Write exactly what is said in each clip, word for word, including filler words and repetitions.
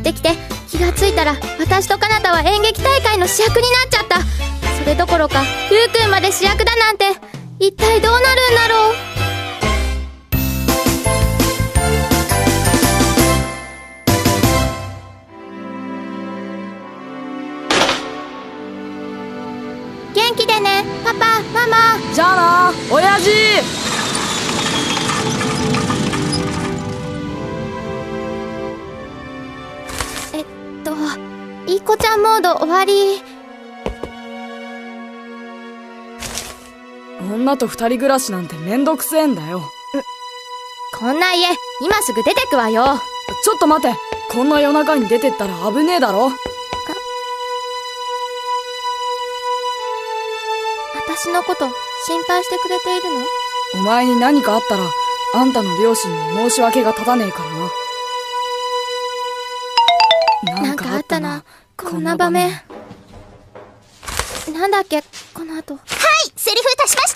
ってきて、気がついたら私とかなたは演劇大会の主役になっちゃった。それどころかルーくんまで主役だなんて、一体どうなるんだろう。元気でね、パパ、ママ。 じゃあな、親父。 えっと、いい子ちゃんモード終わり。 女と二人暮らしなんてめんどくせえんだよ。 こんな家、今すぐ出てくわよ。 ちょっと待て、こんな夜中に出てったら危ねえだろ。 私のこと心配してくれているの？ お前に何かあったらあんたの両親に申し訳が立たねえからな。 なんかあったな、こんな場面。なんだっけ、この後。はい、セリフ足しました。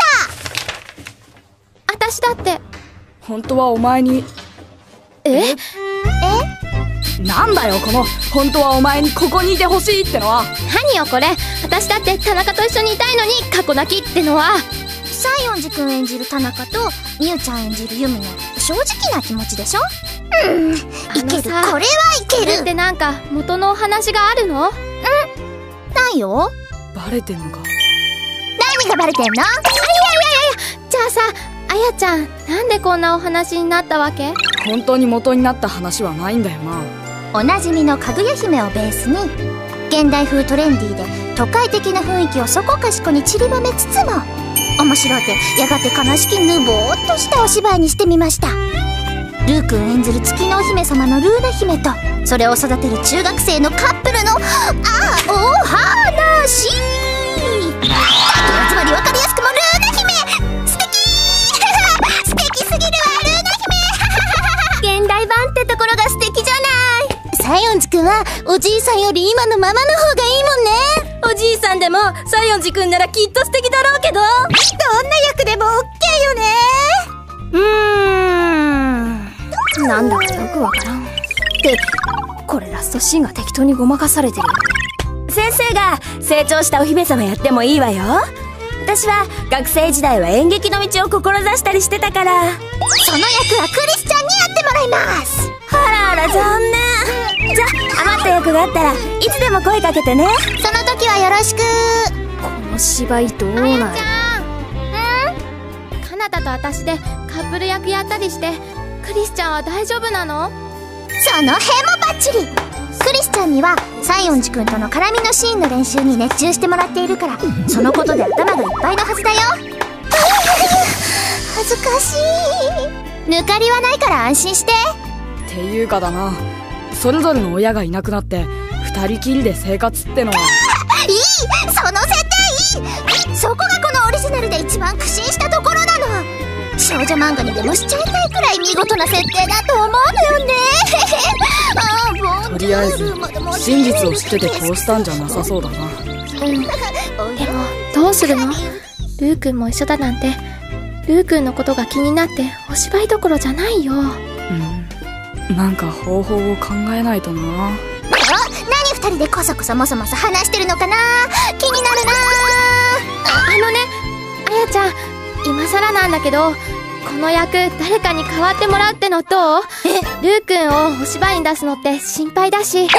私だって。 本当はお前に。 え？え？ なんだよこの本当はお前にここにいてほしいってのは。 何よこれ、私だって田中と一緒にいたいのに過去泣きってのは。 西園寺くん演じる田中とみゆちゃん演じるユミの正直な気持ちでしょ。うん、いける、これはいける。 ってなんか元のお話があるの？うん、 ないよ。 バレてんのか？ 何がバレてんの？あ、いやいやいやいや、じゃあさ、あやちゃん、なんでこんなお話になったわけ？ 本当に元になった話はないんだよな。 おなじみのかぐや姫をベースに現代風トレンディーで都会的な雰囲気をそこかしこに散りばめつつも面白くてやがて悲しきぬぼーっとしたお芝居にしてみました。ルーくん演ずる月のお姫様のルーナ姫とそれを育てる中学生のカップルのあお話。つまり分かりやすくもルーナ姫素敵素敵すぎるわルーナ姫現代版ってところが素敵じゃない。西園寺くんはおじいさんより今のままの方がいいもんね。 おじいさんでも西園寺くんならきっと素敵だろうけど、どんな役でもオッケーよね。 うーん、なんだかよくわからん。ってこれラストシーンが適当にごまかされてる。先生が成長したお姫様やってもいいわよ。私は学生時代は演劇の道を志したりしてたから。 その役はクリスちゃんにやってもらいます。 あらあら残念。じゃあ余った役があったらいつでも声かけてね。 その時はよろしく。 この芝居どうなる？ あやちゃん、ん？かなたと私でカップル役やったりしてクリスちゃんは大丈夫なの？ その辺もバッチリ。クリスちゃんには西園寺くんとの絡みのシーンの練習に熱中してもらっているからそのことで頭がいっぱいのはずだよ。恥ずかしい。抜かりはないから安心して。 っていうかだな、それぞれの親がいなくなって二人きりで生活ってのは。 いい、その設定いい。そこがこのオリジナルで一番苦心したところなの。少女漫画にでもしちゃいたいくらい見事な設定だと思うのよね。あとりあえず真実を知っててこうしたんじゃなさそうだな。 うん、でもどうするの？ルーくんも一緒だなんて。ルーくんのことが気になってお芝居どころじゃないよ。うん、 なんか方法を考えないとな。 何二人でこそこそもそもそ話してるのかな、気になるな。 あ, あのね、あやちゃん、今更なんだけどこの役誰かに代わってもらうってのどう？ルーくんをお芝居に出すのって心配だし。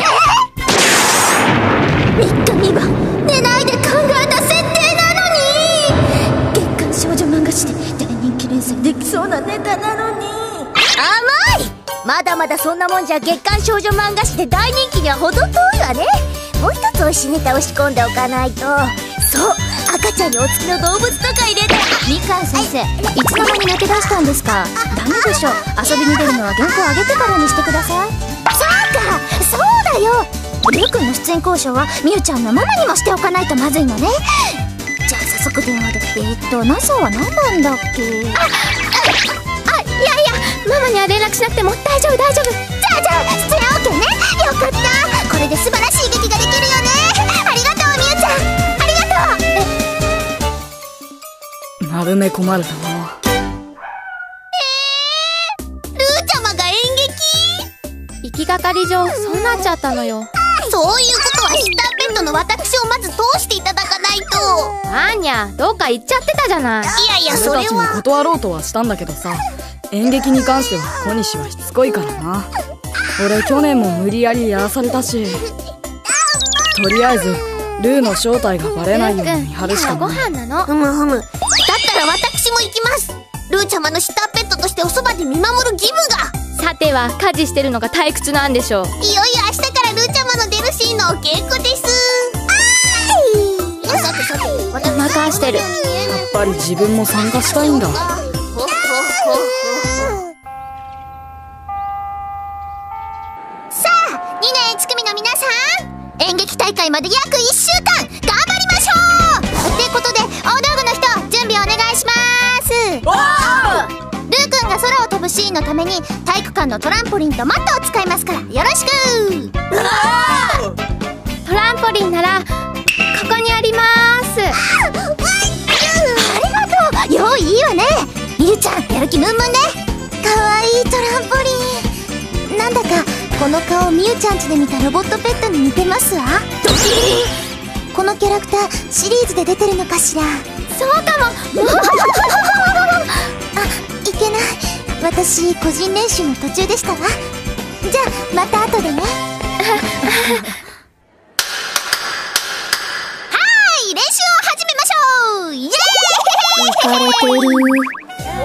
みっかみは寝ないで考えた設定なのに。月刊少女漫画誌で大人気連載できそうなネタなのに。 甘い。まだまだそんなもんじゃ月刊少女漫画誌で大人気には程遠いわね。もう一つ美味しいネタを仕込んでおかないと。そう、赤ちゃんにお付きの動物とか入れて。 みかん先生、いつの間に抜け出したんですか？ダメでしょ、遊びに出るのは原稿上げてからにしてください。そうか、そうだよ。ルーくんの出演交渉はみゆちゃんのママにもしておかないとまずいのね。じゃあ早速電話で。えーっとナソは何なんだっけ？ あ、あ、あ、いやいや、ママには連絡しなくても大丈夫大丈夫。 じゃあじゃあ出演 オーケー ね。よかった、これで素晴らしい劇ができるよね。ありがとうみゆちゃん、ありがとう。丸め込まれたな。 えー、ルーちゃまが演劇？ 生きたかり上そうなっちゃったのよ。 そういうことはシッターペットの私をまず通していただかないと。 アーニャ、どっか行っちゃってたじゃない。 いやいや、それ俺たちもは断ろうとはしたんだけどさ、演劇に関しては小西はしつこいからな。俺去年も無理やりやらされたし、とりあえずルーの正体がバレないように見張るしかごない。 飯なの。 ふむふむ。だったら私も行きます。ルーちゃまのシッターペットとしておそばで見守る義務が。 さては家事してるのが退屈なんでしょう。 いよいよ明日からルーちゃまの出るシーンのお稽古です。あーい。さてさて、私任してる。 やっぱり自分も参加したいんだ。 ほほほほ。さあ、にねんいち組の皆さん、演劇大会まで約いっしゅうかん頑張りましょう。ってことで、大道具の人準備お願いします。ルーくんが空を飛ぶシーンのために体育館のトランポリンとマットを使いますからよろしく。 トランポリンならここにあります。 ありがとう。用意いいわね。みゆちゃん、やる気ムンムンね。かわいいトランポリン。なんだかこの顔みゆちゃん家で見たロボットペットに似てますわ。ドキリン。このキャラクターシリーズで出てるのかしら。 そうかも。 あ、いけない。私個人練習の途中でしたわ。じゃあまた後でね。はーい、練習を始めましょう。イエーイ。 浮かれてる。 で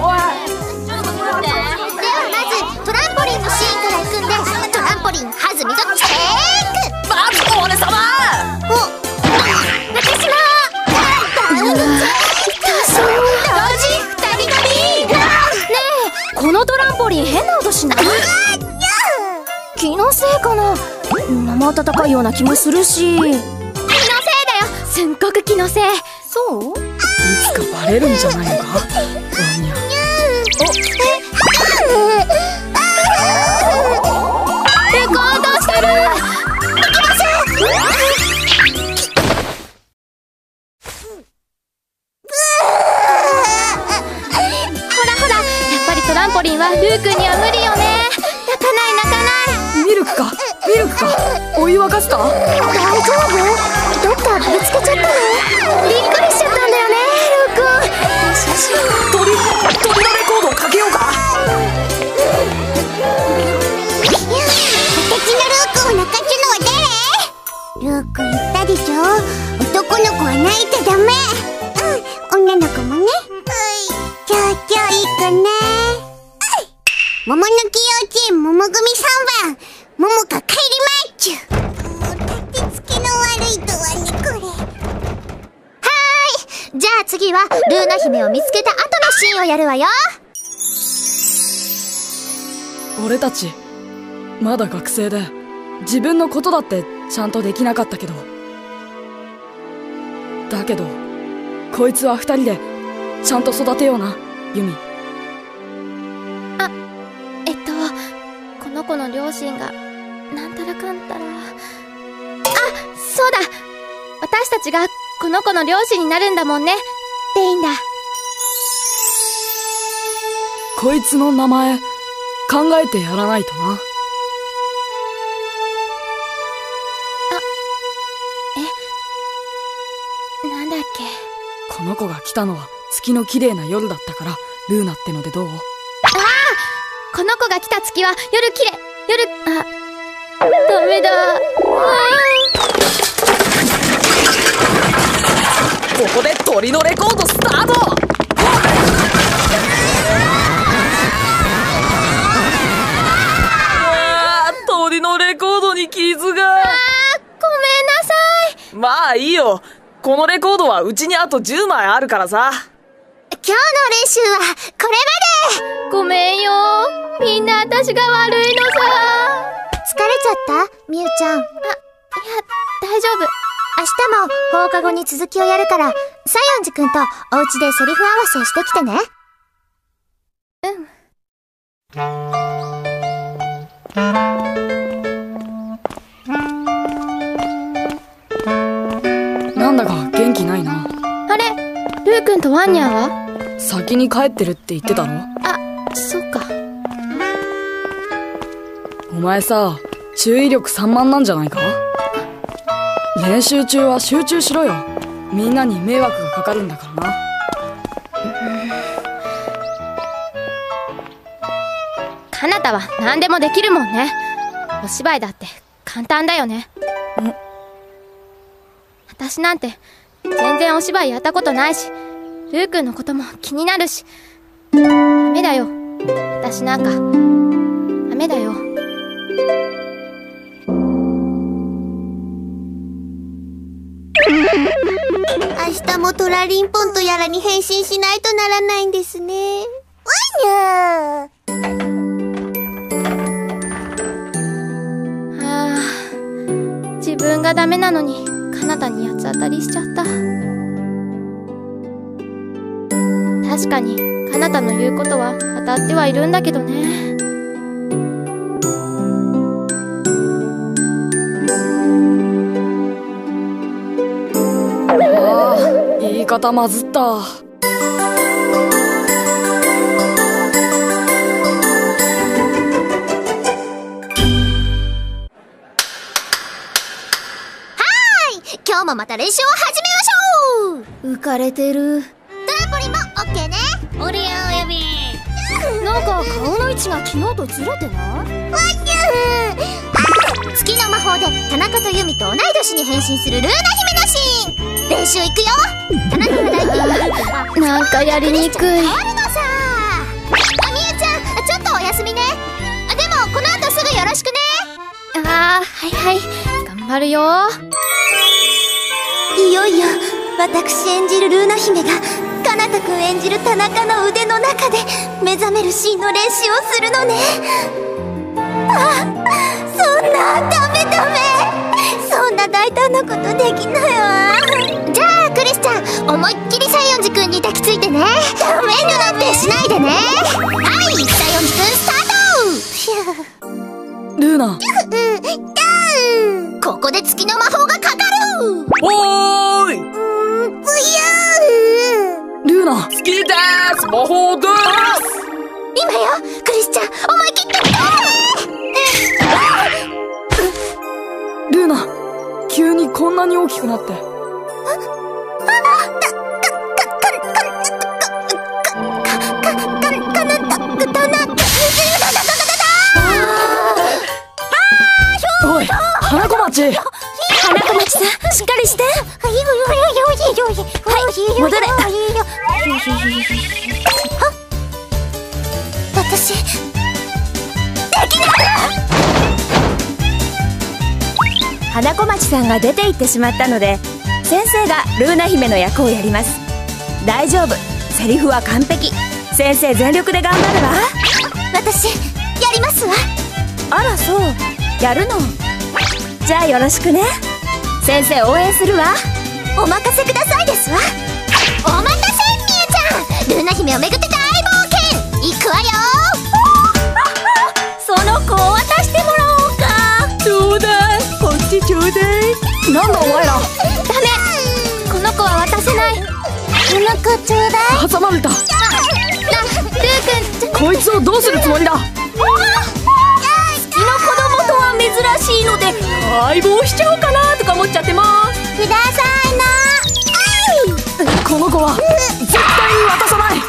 はまずトランポリンのシーンから行くんで、トランポリン弾みがチェック。 まず俺様。 お、私もダウンチェック。同時二人乗り。 ねえ、このトランポリン変な音しない？気のせいかな。生温かいような気もするし。気のせいだよ。すんごく気のせい。そう？ いつかバレるんじゃないのか、ワンニャ。 レコードしてる。ほらほら、やっぱりトランポリンはルーくんには無理よね。泣かない泣かない。 ミルクかミルクか、お湯沸かした？ 大丈夫？どっかぶつけちゃったの？ びっくりしちゃったんだよね、ルーくん。 鳥鳥のレコードをかけようか。 私のルークを泣かすのは誰？ルーク言ったでしょ、男の子は泣いちゃダメ。うん、女の子もね。じゃあじゃあいいかね。桃の木幼稚園桃組さんばん、桃か帰りまっちゅ。お立てつきの悪いとはね、これ。はーい、じゃあ次はルーナ姫を見つけた後のシーンをやるわよ。 俺たちまだ学生で自分のことだってちゃんとできなかったけど、だけどこいつは二人でちゃんと育てような、ユミ。 あ、えっとこの子の両親がなんたらかんたら。あ、そうだ、私たちがこの子の両親になるんだもんね。でいいんだ。 こいつの名前考えてやらないとな。 え、なんだっけ。 この子が来たのは月の綺麗な夜だったからルーナってのでどう？ この子が来た月は夜綺麗。夜、あ、ダメだ。 ここで鳥のレコードスタート。あー、鳥のレコードに傷が。 あー、ごめんなさい。 まあいいよ、このレコードはうちにあとじゅうまいあるからさ。 今日の練習はこれまで。 ごめんよ。みんな私が悪いのさ。 疲れちゃったみゆちゃん。あ、いや、 大丈夫。 明日も放課後に続きをやるから、西園寺くんとお家でセリフ合わせしてきてね。 うん。なんだか元気ないな。 あれ、ルーくんとワンニャンは？ 先に帰ってるって言ってたろ？ あ、そっか。 お前さ、 注意力散漫なんじゃないか？練習中は集中しろよ。みんなに迷惑がかかるんだからな。 かなたは何でもできるもんね。お芝居だって簡単だよね。 ん？ 私なんて全然お芝居やったことないし、ルーくんのことも気になるし。ダメだよ、私なんかダメだよ。 明日もトラリンポンとやらに変身しないとならないんですね。わにゃー。はあ、自分がダメなのにかなたに八つ当たりしちゃった。確かにかなたの言うことは当たってはいるんだけどね。 ああ、言い方まずった。はーい、今日もまた練習を始めましょう。 浮かれてる。 トランポリンもオッケーね。おりやおやび。 なんか顔の位置が昨日とずれてない？ わにゃー。月の魔法で田中とユミと同い年に変身するルーナ姫のシーン。練習行くよ。田中が大嫌い。 なんかやりにくい。 変わるのさ。あ、みゆちゃん、ちょっとお休みね。あ、でもこの後すぐよろしくね。 ああ、はいはい、頑張るよ。 いよいよ私演じるルーナ姫がかなたくん演じる田中の腕の中で目覚めるシーンの練習をするのね。あ、そんな、ダメダメ。そんな大胆なことできないわ。じゃあクリスちゃん、思いっきり西園寺くんに抱きついてね。ダメなんてしないでね。はい、西園寺くんスタート。 ルーナ。 ここで月の魔法がかかる。 おーい。 うーん、ブヤー。 ルーナ。 好きでーす。魔法でーす。 今よ、クリスちゃん、思い切ってみて。 ルーナ、急にこんなに大きくなって。おい、花子町。 花子町さん、しっかりして。はい、戻れ。 私、できない。 花子町さんが出て行ってしまったので、先生がルーナ姫の役をやります。大丈夫、セリフは完璧。先生全力で頑張るわ。 私、やりますわ。 あら、そう、やるの。じゃあよろしくね。先生応援するわ。 お任せくださいですわ。お待たせ、みゆちゃん。ルーナ姫をめぐって大冒険行くわよ。 その子を渡してもらおうか。 ちょうだい、こっちちょうだい。 なんだお前ら。 ダメ、この子は渡せない。 この子ちょうだい。 挟まれた。 な、ルーくん、 こいつをどうするつもりだ。 好きな子供とは珍しいので相棒しちゃおうかなとか思っちゃってます。 くださいな。 この子は絶対に渡さない。 い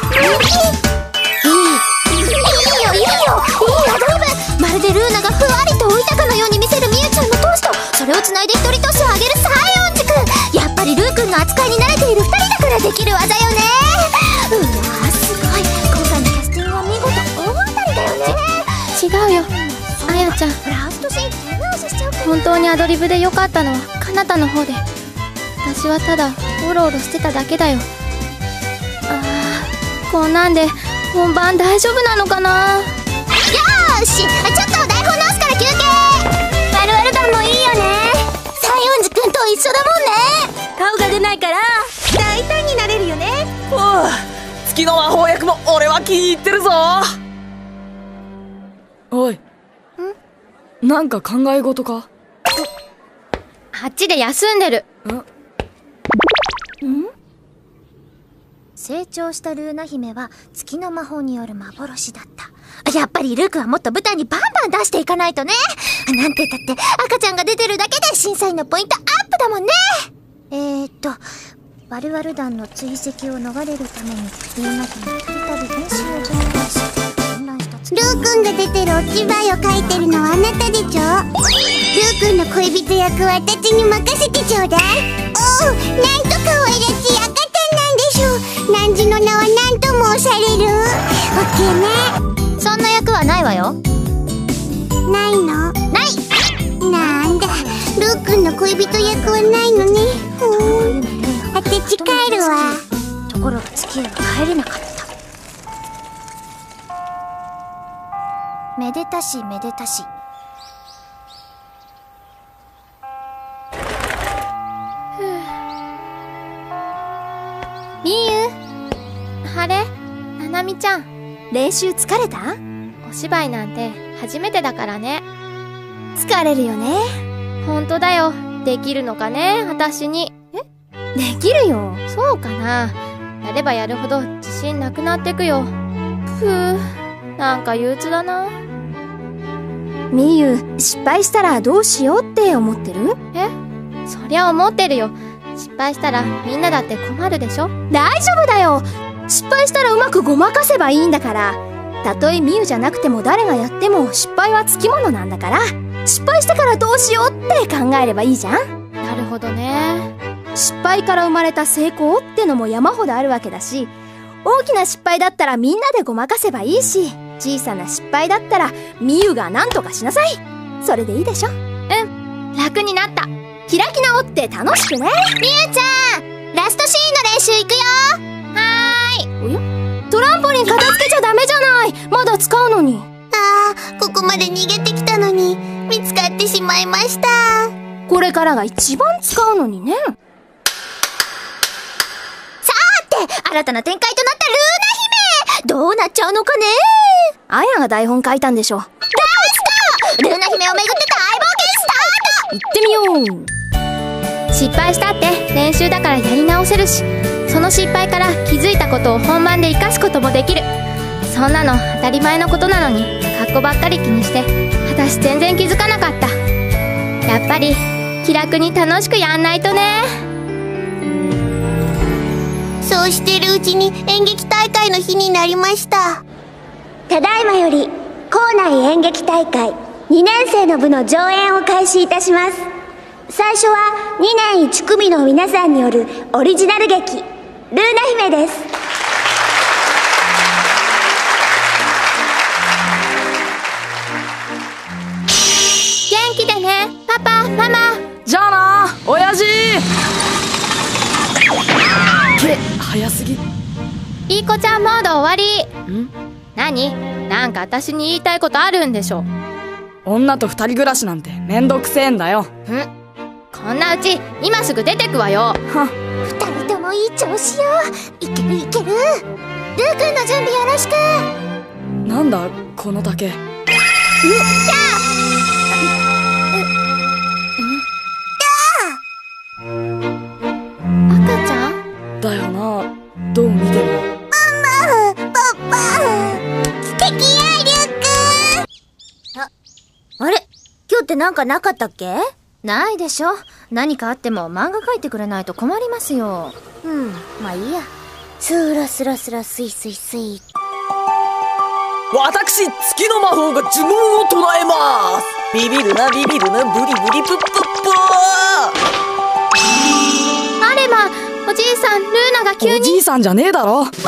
いよ、いいよ、いいよ、大丈夫。まるでルーナがふわりと浮いたかのように見せるみゆちゃんの闘志と、それをつないで一人トスを上げる西園寺くん。やっぱりルーくんの扱いに慣れている二人だからできる技よね。うわー、すごい。今回のキャスティングは見事大当たりだよね。 違うよ、あやちゃん。 フラストシーン手直ししちゃうから。 本当にアドリブで良かったのはかなたの方で、私はただオロオロしてただけだよ。ああ、こんなんで本番大丈夫なのかな。 よーし、ちょっと台本直すから休憩。ワルワル団もいいよね。西園寺くんと一緒だもんね。 顔が出ないから大胆になれるよね。 おう、月の魔法役も俺は気に入ってるぞ。 おい。なんか考え事か？ あっちで休んでる。 成長したルーナ姫は月の魔法による幻だった。 やっぱりルークはもっと舞台にバンバン出していかないとね。なんて言ったって赤ちゃんが出てるだけで審査員のポイントアップだもんね。えーっと、バルワル団の追跡を逃れるためにリーナ姫にたびたび練習を繰り返し混乱したつ。ルー君が出てるお芝居を書いてるのはあなたでしょ。ルー君の恋人役は私に任せてちょうだい。おう、なんと可愛らしい赤ちゃんなんでしょう。汝の名は何と申される？オッケーね。そんな役はないわよ。ないの？ない。なんだ、ルー君の恋人役はないのね。ふーん。あてち帰るわ。ところが月へは帰れなかった。めでたしめでたし。 みゆ、あれ、ななみちゃん。 練習疲れた？ お芝居なんて初めてだからね。 疲れるよね。 ほんとだよ。できるのかね、私に。 え？できるよ。 そうかな。やればやるほど自信なくなってくよ。ふぅ、なんか憂鬱だな。 みゆ、失敗したらどうしようって思ってる？ え？そりゃ思ってるよ。失敗したらみんなだって困るでしょ？ 大丈夫だよ。失敗したらうまくごまかせばいいんだから。たとえみゆじゃなくても誰がやっても失敗はつきものなんだから、失敗してからどうしようって考えればいいじゃん。 なるほどね。 失敗から生まれた成功ってのも山ほどあるわけだし、大きな失敗だったらみんなでごまかせばいいし、小さな失敗だったらみゆが何とかしなさい。それでいいでしょ？うん、 楽になった。 開き直って楽しくね。 みゆちゃん、ラストシーンの練習行くよ。 はーい。 おや？トランポリン片付けちゃダメじゃない。まだ使うのに。 ああ、ここまで逃げてきたのに見つかってしまいました。 これからが一番使うのにね。 さーて、新たな展開となったルーナ姫、どうなっちゃうのかね。 あやが台本書いたんでしょ。 ラスト、ルーナ姫をめぐって大冒険スタート。 行ってみよう。 失敗したって練習だからやり直せるし、その失敗から気づいたことを本番で活かすこともできる。そんなの当たり前のことなのに格好ばっかり気にして私全然気づかなかった。やっぱり気楽に楽しくやんないとね。 そうしてるうちに演劇大会の日になりました。 ただいまより校内演劇大会にねん生の部の上演を開始いたします。最初はにねんいち組の皆さんによるオリジナル劇ルーナ姫です。 元気でね、パパ、ママ。 じゃあな、親父。け、早すぎ。 いい子ちゃんモード終わり。 ん？ 何？なんか私に言いたいことあるんでしょ。 女と二人暮らしなんてめんどくせえんだよ。 ん？こんなうち今すぐ出てくわよ。 は二人ともいい調子よ。いけるいける。ルー君の準備よろしく。 なんだこの竹。うっ、 赤ちゃん？ だよな、どう見ても。 ママ、パパ、素敵や、ルー君。 あ、あれ？今日ってなんかなかったっけ？ ないでしょ。何かあっても漫画描いてくれないと困りますよ。 うん、まあいいや。スラスラスラスイスイスイ。 私、月の魔法が呪文を唱えます。ビビるなビビるなブリブリプップップー。 あれま、おじいさん、ルーナが急に。 おじいさんじゃねえだろ。 月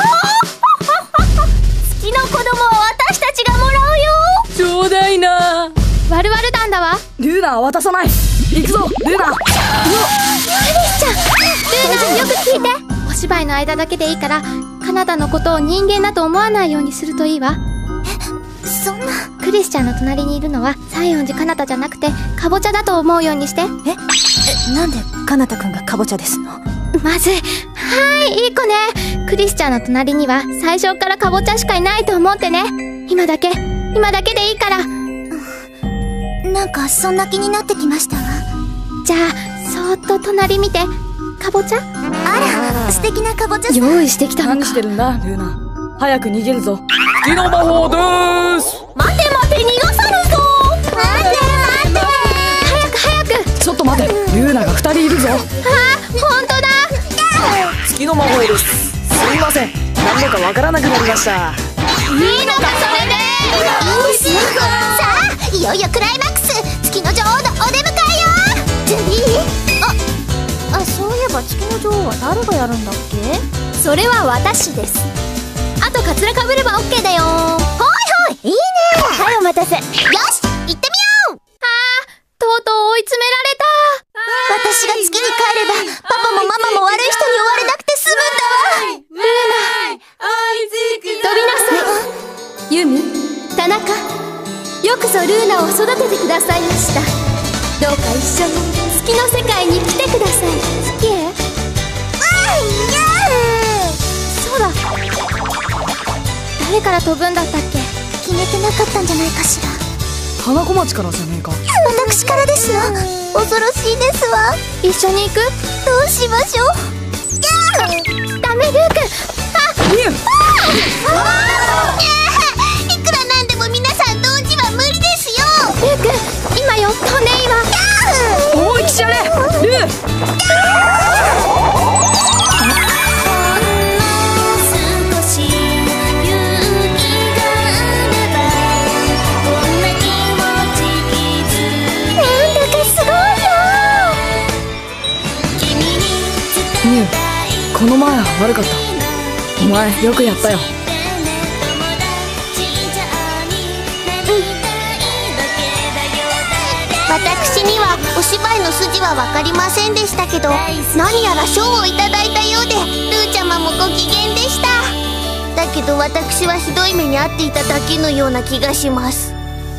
の子供は私たちがもらうよ。 ちょうだいな。 ワルワル団だわ。 ルーナは渡さない。行くぞルーナ。 クリスちゃん、ルーナよく聞いて。お芝居の間だけでいいからカナダのことを人間だと思わないようにするといいわ。 え、そんな。 クリスちゃんの隣にいるのは西園寺かなたじゃなくてかぼちゃだと思うようにして。 え、え、なんでかなたくんがかぼちゃですの？ まずい。はーい、いい子ね。クリスちゃんの隣には最初からかぼちゃしかいないと思ってね。今だけ今だけでいいから。 なんかそんな気になってきましたわ。 じゃあそーっと隣見て。かぼちゃ？ あら、素敵なかぼちゃさん。 用意してきたのか。 何してるんだルーナ。早く逃げるぞ。 月の魔法でーす。 待て待て、逃がさぬぞ。 待て待て。 早く早く。 ちょっと待て、ルーナがふたりいるぞ。 あ、本当だ。 月の魔法です。すみません、何度かわからなくなりました。 いいのかそれで。 いいですよ。さあ、いよいよクライマックス、月の女王のお出迎えよ。準備いい？あ、あ、そういえば月の女王は誰がやるんだっけ？ それは私です。 あとカツラかぶればオッケーだよ。 ほいほい、いいね。 はい、お待たせ。 よし、行ってみよう。 あー、とうとう追い詰められた。 私が月に帰ればパパもママも悪い人に追われなくて済むんだわ。 飛びなさい。ユミ、田中、よくぞルーナを育ててくださいました。どうか一緒に月の世界に来てください。月へ。そうだ、誰から飛ぶんだったっけ？ 決めてなかったんじゃないかしら。 花子町からじゃねえか。 私からですよ。恐ろしいですわ。 一緒に行く？ どうしましょう。 ダメ、ルーク。 ミュウ、 いくらなんでも皆さん同時は無理ですよ。 ルーク、今よ、飛んでいいわ。 思いっきしやれ、ルー。ミュウ、この前は悪かった。お前よくやったよ。 私にはお芝居の筋は分かりませんでしたけど、何やら賞をいただいたようで、ルーちゃまもご機嫌でした。だけど私はひどい目に遭っていただけのような気がします。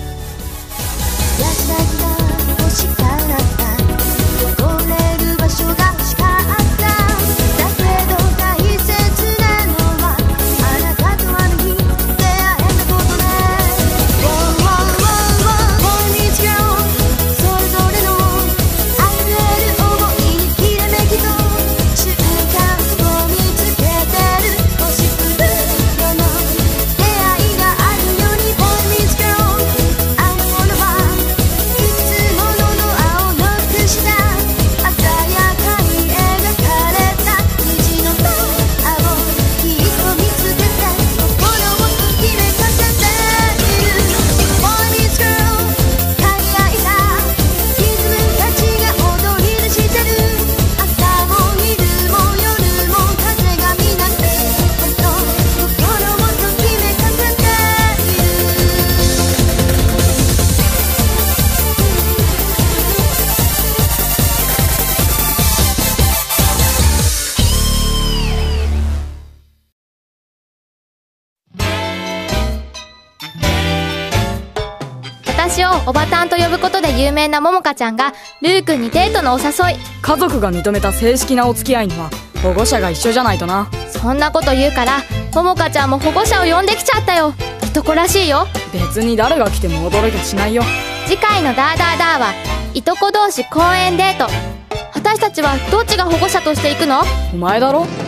私をおばたんと呼ぶことで有名なももかちゃんがルーくんにデートのお誘い。 家族が認めた正式なお付き合いには保護者が一緒じゃないとな。 そんなこと言うからももかちゃんも保護者を呼んできちゃったよ。いとこらしいよ。 別に誰が来ても驚きはしないよ。 次回のダーダーダーはいとこ同士公園デート。私たちはどっちが保護者として行くの？ お前だろ。